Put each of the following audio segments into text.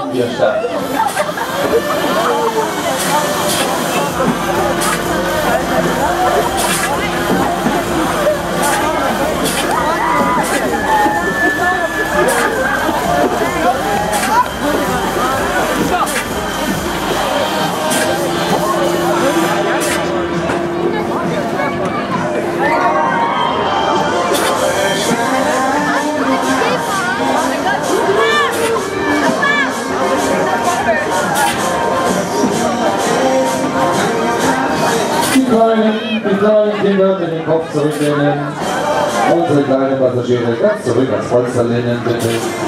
Bierstadt. Die kleinen Kinder mit dem Kopf zurücklehnen. Unsere kleinen Passagiere ganz zurück ans Polster lehnen, bitte.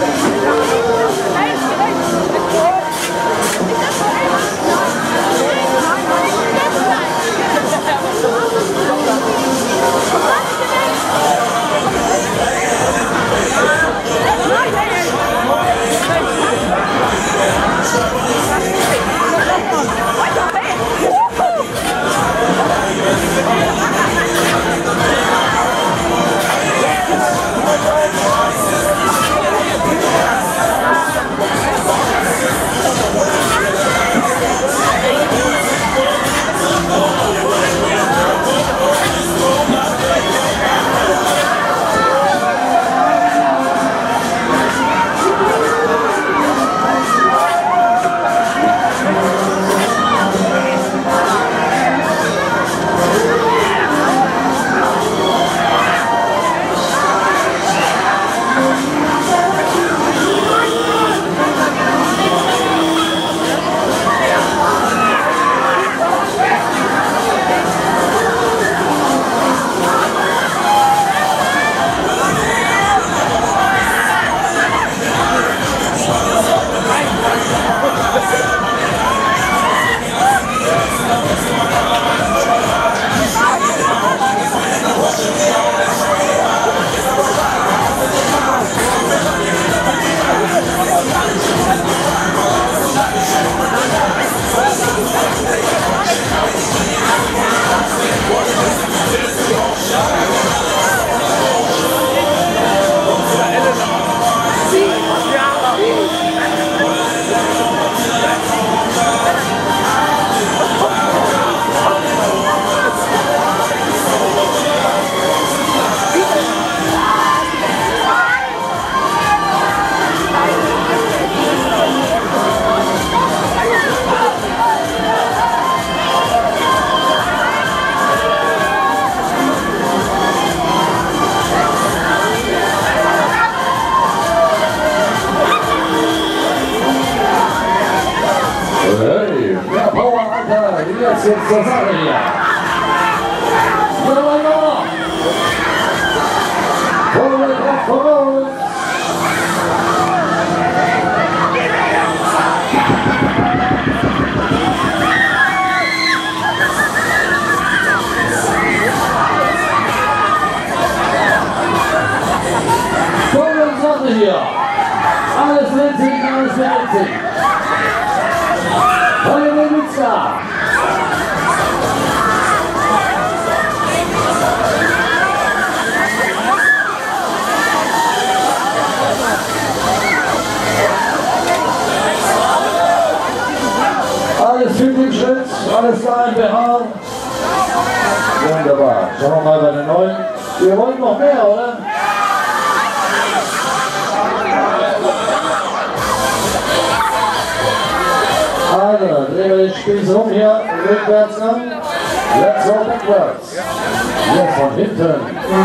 Jetzt zur Sache hier. Voraus. Tolle Sache hier. Alles witzig, alles witzig. Tolle Witzka. Alles fit im Schritt, alles klar im BH. Wunderbar. Schauen wir mal bei den neuen. Wir wollen noch mehr, oder? Also, drehen wir den Spieß rum hier, rückwärts an. Let's go backwards. Jetzt von hinten.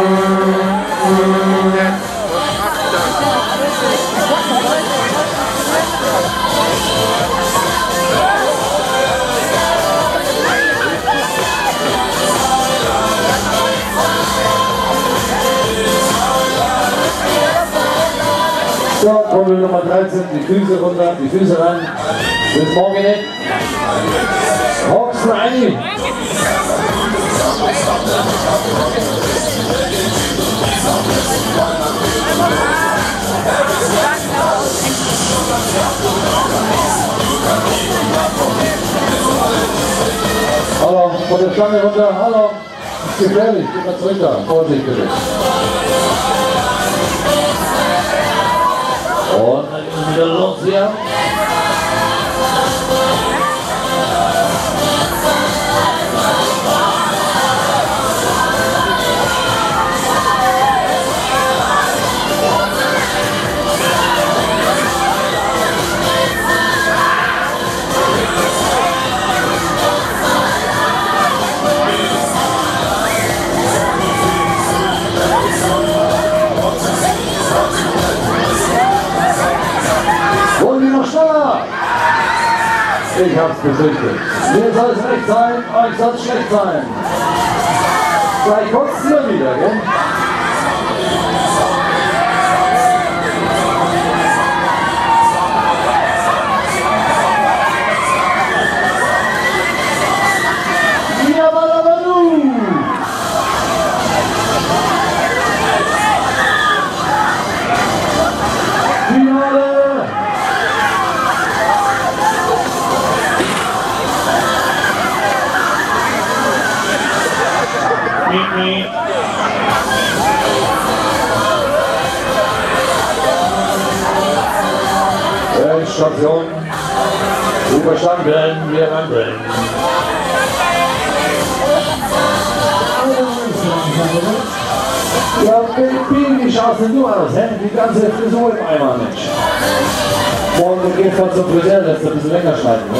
So, Kurbel Nummer 13, die Füße runter, die Füße rein. Bis morgen nicht. Hops rein. Hallo, von der Stange runter, hallo. Ist gefährlich, geht mal zurück da. Vorsicht bitte. Und dann geht es wieder los hier. Wollen die noch schneller? Ich hab's befürchtet. Mir soll es recht sein, euch soll es schlecht sein. Gleich kommt's nur wieder, gell? Station überstanden, wir wandeln. Ja, wie schaust denn du aus? Hä? Die ganze Frisur im Eimer, Mensch. Morgen gehst du zum Friseur, lässt du ein bisschen länger schneiden. Ne?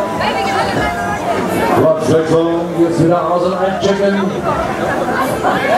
Platzwechslung, jetzt wieder aus und einchecken.